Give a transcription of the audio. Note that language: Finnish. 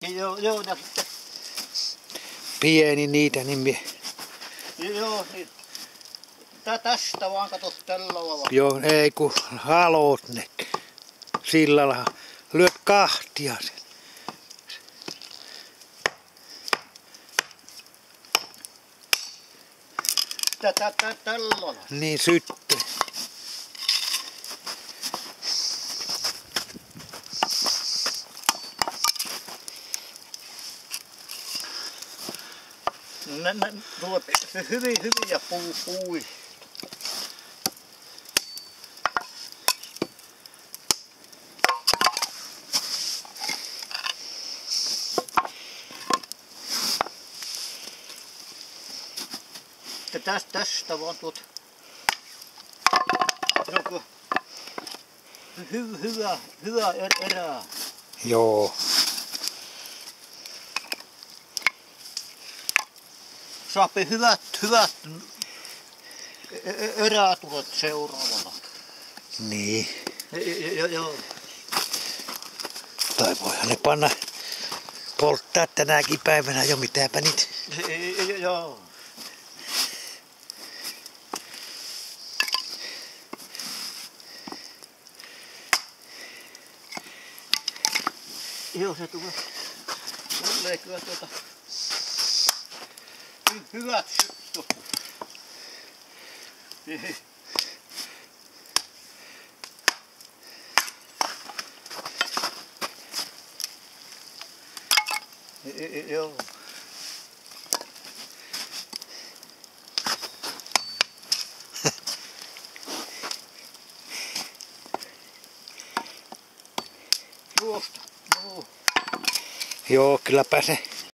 Joo, ja sitten... Pieni niitä, niin Joo, niin. Tästä vaan katot tällä lailla. joo, ei kun halot ne. Sillä lailla lyöt kahtia sen. Tällä lailla. Niin sytte. Hyviä pui. Tästä vaan tuot joku hyvä erää. Joo. Saapi hyvät erätuot seuraavalla. Niin. Joo. Tai voihan ne panna polttaa tänäkin päivänä jo mitäpä niitä. Joo. Joo, se tulee kyllä hyvät syttö. Joo. Juosta. Joo, kylläpä se